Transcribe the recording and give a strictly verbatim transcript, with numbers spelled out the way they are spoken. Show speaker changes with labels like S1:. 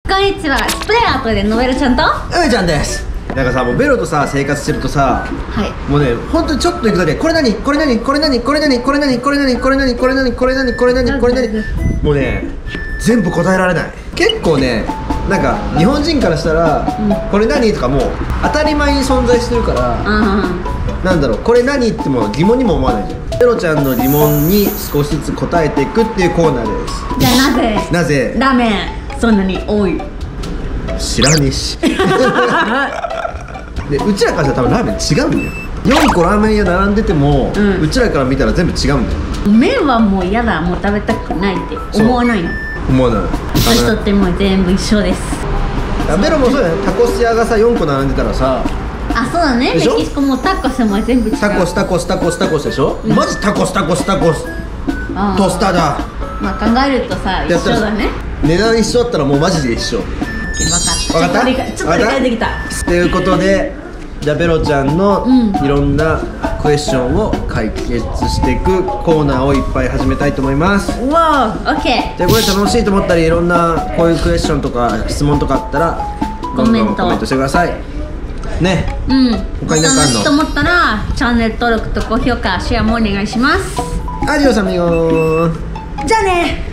S1: こんにちは、スプレーアートでノベルちゃんと
S2: 梅ちゃんです。なんかさ、もうベロとさ生活してるとさ、
S1: はい、
S2: もうね、ほんとにちょっと行くだけでこれ何これ何これ何これ何これ何これ何これ何これ何これ何これ何これ何もうね、全部答えられない。結構ね、なんか日本人からしたら、うん、これ何とかもう当たり前に存在してるから、うん、なんだろう、これ何っても疑問にも思わないじゃん。ベロちゃんの疑問に少しずつ答えていくっていうコーナーです。
S1: じゃあなぜ
S2: なぜ
S1: ラーメンそんなに多い？
S2: 知らねえしで、うちらからしたら多分ラーメン違うんだよ。よんこラーメン屋並んでても、うん、うちらから見たら全部違うんだよ。
S1: 麺はもう嫌だ、もう食べたくないって思わないの？
S2: 思わない。
S1: 私とっても全部一緒です。
S2: ベロもそうだよね。タコス屋がさよんこ並んでたらさ、
S1: あ、そうだね、メキシコもタコスも全部違う。
S2: タコスタコスタコスタコスでしょ、うん、マジタコスタコスタコストスターだ。
S1: まあ考えるとさ、一緒だね。
S2: 値段一緒だったらもうマジで一緒。
S1: 分かった。ちょっと理解、ちょっと理解できた。
S2: ということで、じゃあベロちゃんのいろんなクエスチョンを解決していくコーナーをいっぱい始めたいと思います。
S1: うわー、オッケー。
S2: で、これ楽しいと思ったり、いろんなこういうクエスチョンとか質問とかあったら
S1: コメント
S2: コメントしてくださいね。
S1: うん、
S2: 他に何かあるの？
S1: 楽しいと思ったらチャンネル登録と高評価、シェアもお願いします。
S2: アディオスアミゴー。
S1: じゃあね。